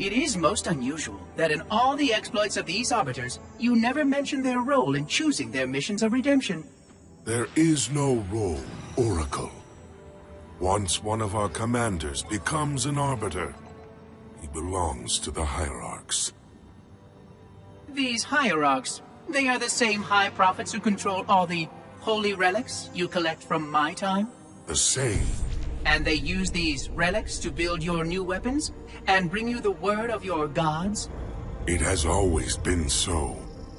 It is most unusual that in all the exploits of these Arbiters, you never mention their role in choosing their missions of redemption. There is no role, Oracle. Once one of our commanders becomes an Arbiter, he belongs to the Hierarchs. These Hierarchs, they are the same High Prophets who control all the holy relics you collect from my time? The same. And they use these relics to build your new weapons and bring you the word of your gods? It has always been so.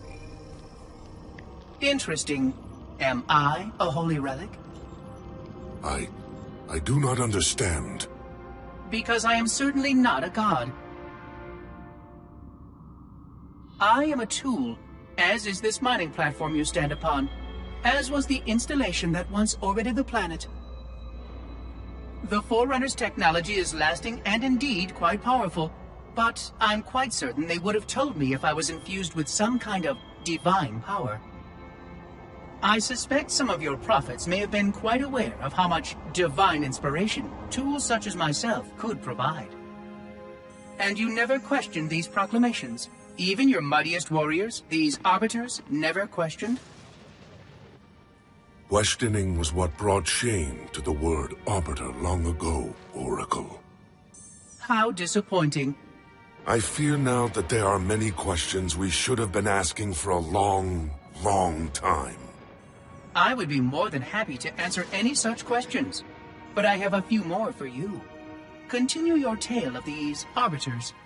Interesting. Am I a holy relic? I do not understand. Because I am certainly not a god. I am a tool, as is this mining platform you stand upon, as was the installation that once orbited the planet. The Forerunner's technology is lasting and indeed quite powerful, but I'm quite certain they would have told me if I was infused with some kind of divine power. I suspect some of your prophets may have been quite aware of how much divine inspiration tools such as myself could provide. And you never questioned these proclamations. Even your mightiest warriors, these Arbiters, never questioned? Questioning was what brought shame to the word Arbiter long ago, Oracle. How disappointing. I fear now that there are many questions we should have been asking for a long, long time. I would be more than happy to answer any such questions, but I have a few more for you. Continue your tale of these Arbiters.